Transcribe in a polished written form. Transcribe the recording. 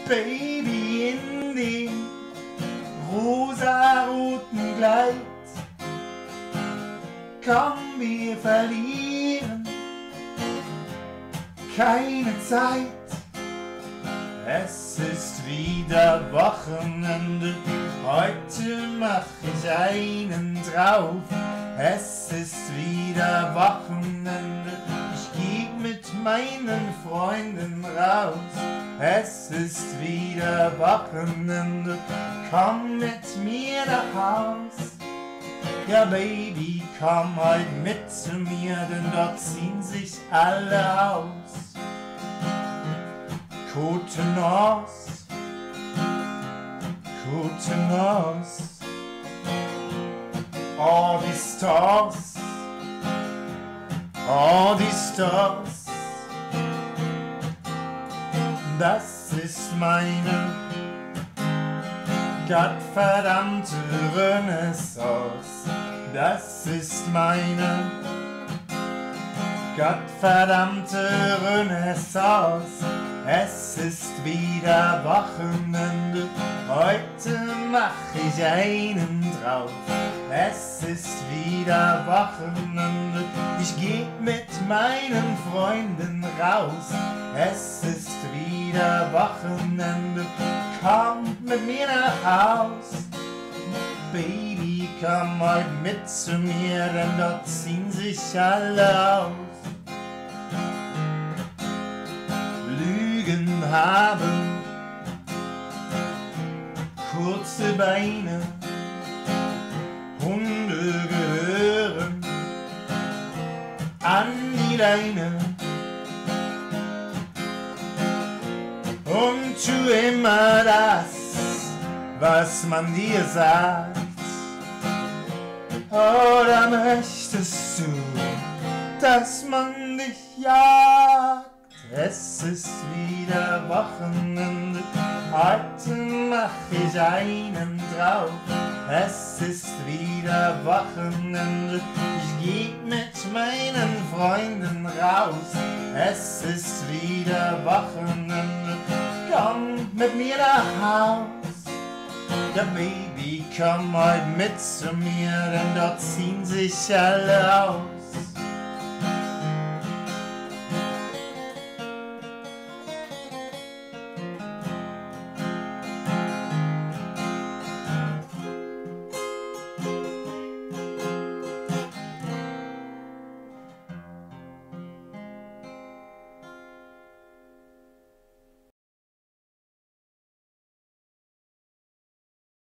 Baby, in dem rosaroten Kleid. Komm, wir verlieren keine Zeit. Es ist wieder Wochenende, heute mach ich einen drauf. Es ist wieder Wochenende, ich geh mit meinen Freunden raus. Es ist wieder Wochenende, komm mit mir nach Haus. Ja Baby, komm heute mit zu mir, denn dort ziehen sich alle aus. Côte Nord, Côte Nord, oh die Stars, oh die Stars. Das ist meine gottverdammte Renaissance. Das ist meine gottverdammte Renaissance. Es ist wieder Wochenende, heute mach ich einen drauf. Es ist wieder Wochenende, ich geh mit meinen Freunden raus. Es ist wieder Wochenende, komm mit mir nach Haus. Baby, komm heute mit zu mir, denn dort ziehen sich alle aus. Lügen haben kurze Beine, Hunde gehören an die Leine. Und tu immer das, was man dir sagt. Oder möchtest du, dass man dich jagt? Es ist wieder Wochenende, heute mach ich einen drauf. Es ist wieder Wochenende, ich geh mit meinen Freunden raus. Es ist wieder Wochenende, komm mit mir nach Haus. Ja Baby, komm heute mit zu mir, denn dort ziehen sich alle aus.